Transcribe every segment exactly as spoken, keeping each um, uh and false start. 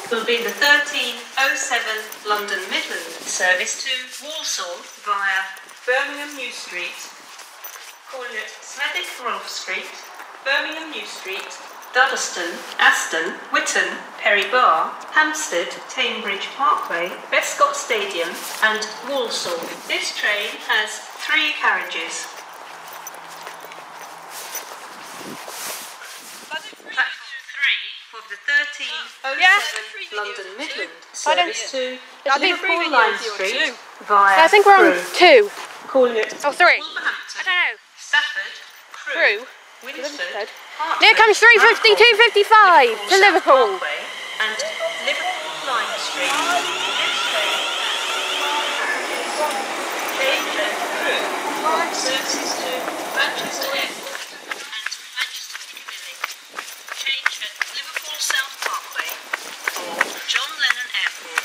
will be the thirteen oh seven London Midland service to Walsall via Birmingham New Street, calling at Smethwick Rolfe Street, Birmingham New Street, Duddeston, Aston, Whitton, Perry Bar, Hampstead, Cambridge Parkway, Bescott Stadium and Walsall. This train has three carriages. Platform three of the thirteen oh seven yeah. London Midland service to Liverpool Line Street via I think we're on Crewe. two. Calling it Oh, three. Wolverhampton, I don't know. Stafford, Crewe, Winsford, Here comes three fifty, two fifty-five to Liverpool. And Liverpool Line Street. This train change at Crewe. Services to Manchester Airport and Manchester Piccadilly. Change at Liverpool South Parkway or John Lennon Airport.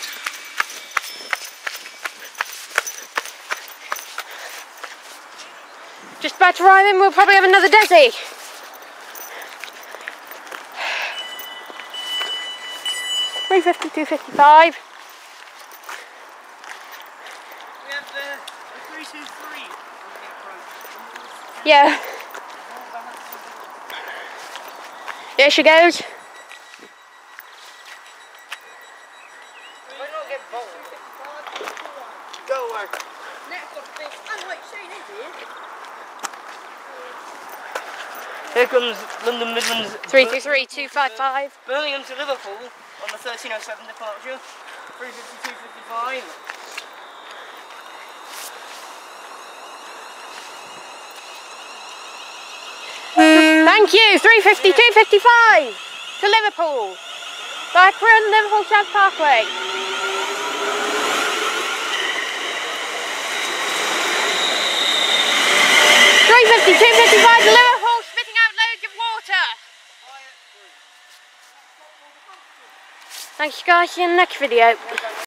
Just about to arrive in, we'll probably have another Desi. three fifty, two fifty-five. We have the three two three. Yeah. There she goes. Go away. Here comes London Midlands. three two three, two five five. Birmingham to Liverpool on the thirteen oh seven departure. three fifty, two fifty-five. Thank you. three fifty, two fifty-five to Liverpool. Back round Liverpool South Parkway. three fifty, two fifty-five to Liverpool, spitting out loads of water. Thanks guys, see you in the next video.